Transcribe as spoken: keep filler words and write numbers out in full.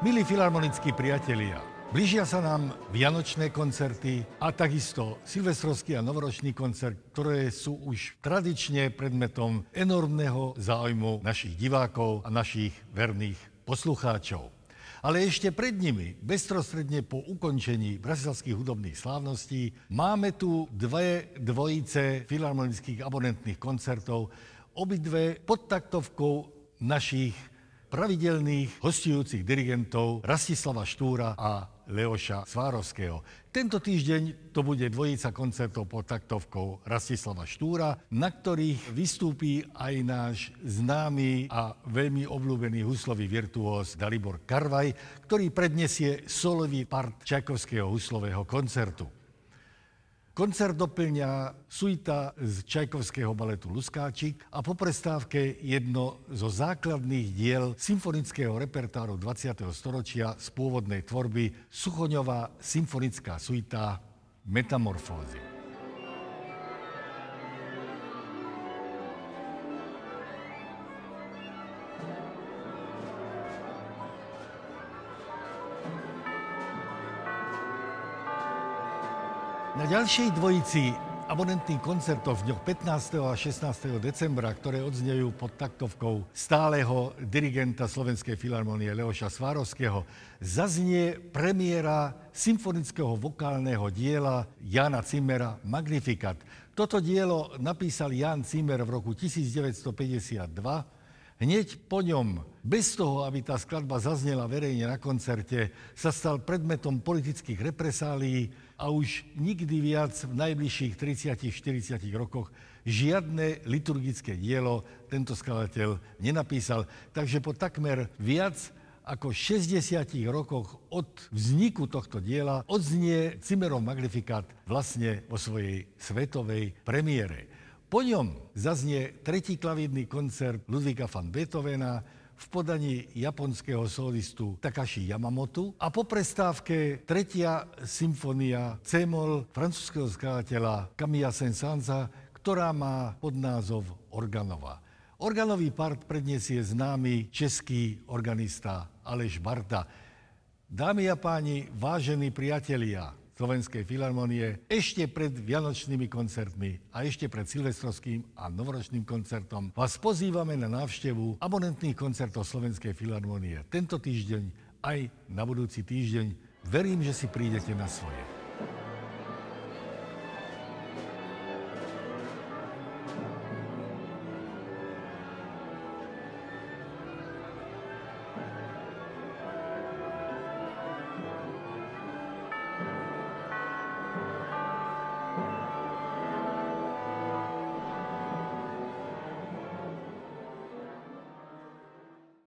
Milí filharmonickí priatelia, blížia sa nám vianočné koncerty a takisto silvestrovský a novoročný koncert, ktoré sú už tradične predmetom enormného záujmu našich divákov a našich verných poslucháčov. Ale ešte pred nimi, bezprostredne po ukončení bratislavských hudobných slávností, máme tu dve dvojice filharmonických abonentných koncertov, obidve pod taktovkou našich pravidelných hostujúcich dirigentov Rastislava Štúra a Leoša Svárovského. Tento týždeň to bude dvojica koncertov pod taktovkou Rastislava Štúra, na ktorých vystúpí aj náš známy a veľmi obľúbený huslový virtuós Dalibor Karvaj, ktorý predniesie solový part Čajkovského huslového koncertu. Koncert doplňa suita z Čajkovského baletu Luskáčik a po prestávke jedno zo základných diel symfonického repertoáru dvadsiateho storočia z pôvodnej tvorby Suchoňová symfonická suita Metamorfózy. Na ďalšej dvojici abonentných koncertov v dňoch pätnásteho a šestnásteho decembra, ktoré odznejú pod taktovkou stáleho dirigenta Slovenskej filharmonie Leoša Svárovského, zaznie premiéra symfonického vokálneho diela Jána Zimmera Magnificat. Toto dielo napísal Ján Zimmer v roku tisícdeväťstopäťdesiatdva. Hneď po ňom, bez toho, aby tá skladba zaznela verejne na koncerte, sa stal predmetom politických represálií a už nikdy viac v najbližších tridsiatich štyridsiatich rokoch žiadne liturgické dielo tento skladateľ nenapísal. Takže po takmer viac ako šesťdesiatich rokoch od vzniku tohto diela odznie Zimmerov Magnificat vlastne vo svojej svetovej premiére. Po ňom zaznie tretí klavírny koncert Ludvíka van Beethovena v podaní japonského solistu Takashi Yamamotu a po prestávke tretia symfónia C-moll francúzskeho skladateľa Camilla Saint-Saënsa, ktorá má podnázov Organová. Organový part predniesie známy český organista Aleš Barta. Dámy a páni, vážení priatelia Slovenskej filharmonie, ešte pred vianočnými koncertmi a ešte pred silvestrovským a novoročným koncertom vás pozývame na návštevu abonentných koncertov Slovenskej filharmonie tento týždeň aj na budúci týždeň. Verím, že si prídete na svoje.